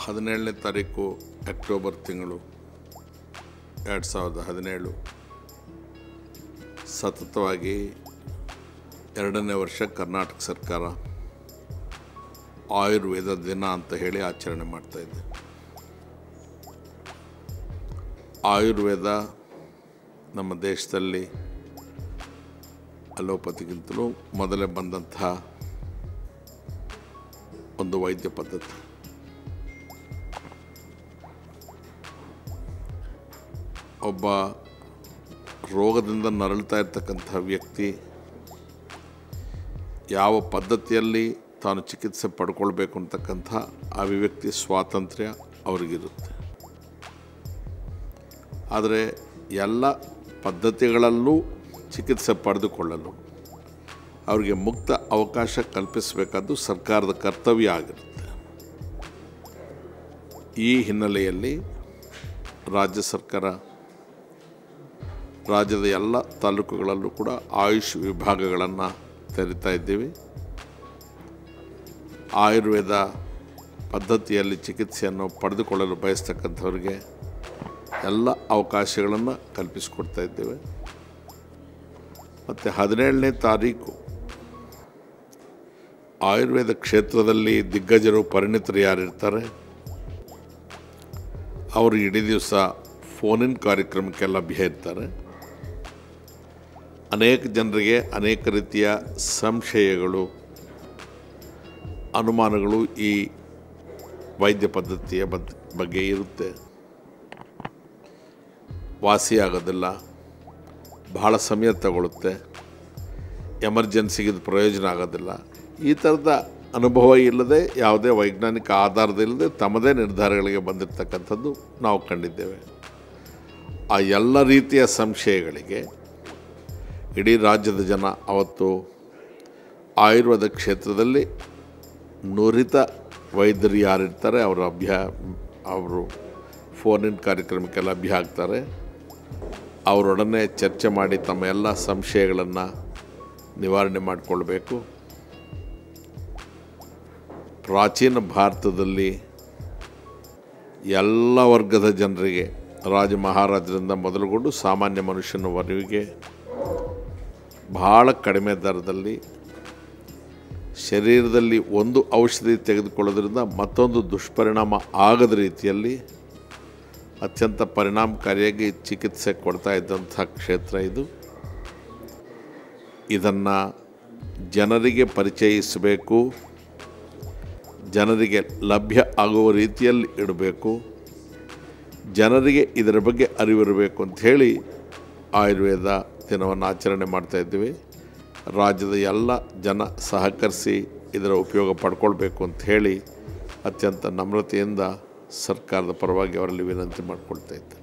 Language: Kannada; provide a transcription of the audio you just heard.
17ನೇ ತಾರೀಕು ಅಕ್ಟೋಬರ್ ತಿಂಗಳು 2017 ಸತತವಾಗಿ 2ನೇ ವರ್ಷ ಕರ್ನಾಟಕ ಸರ್ಕಾರ ಆಯುರ್ವೇದ ದಿನ ಅಂತ ಹೇಳಿ ಆಚರಣೆ ಮಾಡ್ತಾ ಇದೆ. ಆಯುರ್ವೇದ ನಮ್ಮ ದೇಶದಲ್ಲಿ ಅಲೋಪತಿಗಿಂತಲೂ ಮೊದಲೇ ಬಂದಂತಹ ಒಂದು ವೈದ್ಯ ಪದ್ಧತಿ. ಒಬ್ಬ ರೋಗದಿಂದ ನರಳ್ತಾ ಇರ್ತಕ್ಕಂಥ ವ್ಯಕ್ತಿ ಯಾವ ಪದ್ಧತಿಯಲ್ಲಿ ತಾನು ಚಿಕಿತ್ಸೆ ಪಡ್ಕೊಳ್ಬೇಕು ಅಂತಕ್ಕಂಥ ಅಭಿವ್ಯಕ್ತಿ ಸ್ವಾತಂತ್ರ್ಯ ಅವರಿಗಿರುತ್ತೆ. ಆದರೆ ಎಲ್ಲ ಪದ್ಧತಿಗಳಲ್ಲೂ ಚಿಕಿತ್ಸೆ ಪಡೆದುಕೊಳ್ಳಲು ಅವರಿಗೆ ಮುಕ್ತ ಅವಕಾಶ ಕಲ್ಪಿಸಬೇಕಾದ್ದು ಸರ್ಕಾರದ ಕರ್ತವ್ಯ ಆಗಿರುತ್ತೆ. ಈ ಹಿನ್ನೆಲೆಯಲ್ಲಿ ರಾಜ್ಯ ಸರ್ಕಾರ ರಾಜ್ಯದ ಎಲ್ಲ ತಾಲೂಕುಗಳಲ್ಲೂ ಕೂಡ ಆಯುಷ್ ವಿಭಾಗಗಳನ್ನು ತೆರೀತಾ ಇದ್ದೀವಿ. ಆಯುರ್ವೇದ ಪದ್ಧತಿಯಲ್ಲಿ ಚಿಕಿತ್ಸೆಯನ್ನು ಪಡೆದುಕೊಳ್ಳಲು ಬಯಸ್ತಕ್ಕಂಥವ್ರಿಗೆ ಎಲ್ಲ ಅವಕಾಶಗಳನ್ನು ಕಲ್ಪಿಸಿಕೊಡ್ತಾ ಇದ್ದೇವೆ. ಮತ್ತು 17ನೇ ತಾರೀಕು ಆಯುರ್ವೇದ ಕ್ಷೇತ್ರದಲ್ಲಿ ದಿಗ್ಗಜರು ಪರಿಣಿತರು ಯಾರಿರ್ತಾರೆ ಅವರು ಇಡೀ ದಿವಸ ಫೋನಿನ ಕಾರ್ಯಕ್ರಮಕ್ಕೆ ಲಭ್ಯ ಇರ್ತಾರೆ. ಅನೇಕ ಜನರಿಗೆ ಅನೇಕ ರೀತಿಯ ಸಂಶಯಗಳು, ಅನುಮಾನಗಳು ಈ ವೈದ್ಯ ಪದ್ಧತಿಯ ಬಗ್ಗೆ ಇರುತ್ತೆ. ವಾಸಿಯಾಗೋದಿಲ್ಲ, ಬಹಳ ಸಮಯ ತಗೊಳ್ಳುತ್ತೆ, ಎಮರ್ಜೆನ್ಸಿಗೆ ಇದು ಪ್ರಯೋಜನ ಆಗೋದಿಲ್ಲ. ಈ ಥರದ ಅನುಭವ ಇಲ್ಲದೆ, ಯಾವುದೇ ವೈಜ್ಞಾನಿಕ ಆಧಾರದಿಲ್ಲದೆ ತಮ್ಮದೇ ನಿರ್ಧಾರಗಳಿಗೆ ಬಂದಿರತಕ್ಕಂಥದ್ದು ನಾವು ಕಂಡಿದ್ದೇವೆ. ಆ ಎಲ್ಲ ರೀತಿಯ ಸಂಶಯಗಳಿಗೆ ಇಡೀ ರಾಜ್ಯದ ಜನ ಅವತ್ತು ಆಯುರ್ವೇದ ಕ್ಷೇತ್ರದಲ್ಲಿ ನುರಿತ ವೈದ್ಯರು ಯಾರಿರ್ತಾರೆ ಅವರು ಫೋನಿನ ಕಾರ್ಯಕ್ರಮಕ್ಕೆ ಲಭ್ಯ ಆಗ್ತಾರೆ. ಅವರೊಡನೆ ಚರ್ಚೆ ಮಾಡಿ ತಮ್ಮ ಎಲ್ಲ ಸಂಶಯಗಳನ್ನು ನಿವಾರಣೆ ಮಾಡಿಕೊಳ್ಬೇಕು. ಪ್ರಾಚೀನ ಭಾರತದಲ್ಲಿ ಎಲ್ಲ ವರ್ಗದ ಜನರಿಗೆ, ರಾಜ ಮಹಾರಾಜರಿಂದ ಮೊದಲುಗೊಂಡು ಸಾಮಾನ್ಯ ಮನುಷ್ಯನವರೆಗೆ ಬಹಳ ಕಡಿಮೆ ದರದಲ್ಲಿ ಶರೀರದಲ್ಲಿ ಒಂದು ಔಷಧಿ ತೆಗೆದುಕೊಳ್ಳೋದ್ರಿಂದ ಮತ್ತೊಂದು ದುಷ್ಪರಿಣಾಮ ಆಗದ ರೀತಿಯಲ್ಲಿ ಅತ್ಯಂತ ಪರಿಣಾಮಕಾರಿಯಾಗಿ ಚಿಕಿತ್ಸೆ ಕೊಡ್ತಾ ಇದ್ದಂಥ ಕ್ಷೇತ್ರ ಇದು. ಇದನ್ನು ಜನರಿಗೆ ಪರಿಚಯಿಸಬೇಕು, ಜನರಿಗೆ ಲಭ್ಯ ಆಗುವ ರೀತಿಯಲ್ಲಿ ಇಡಬೇಕು, ಜನರಿಗೆ ಇದರ ಬಗ್ಗೆ ಅರಿವಿರಬೇಕು ಅಂಥೇಳಿ ಆಯುರ್ವೇದ ದಿನವನ್ನು ಆಚರಣೆ ಮಾಡ್ತಾಯಿದ್ದೀವಿ. ರಾಜ್ಯದ ಎಲ್ಲ ಜನ ಸಹಕರಿಸಿ ಇದರ ಉಪಯೋಗ ಪಡ್ಕೊಳ್ಬೇಕು ಅಂಥೇಳಿ ಅತ್ಯಂತ ನಮ್ರತೆಯಿಂದ ಸರ್ಕಾರದ ಪರವಾಗಿ ಅವರಲ್ಲಿ ವಿನಂತಿ ಮಾಡಿಕೊಳ್ತಾ ಇದ್ದೇವೆ.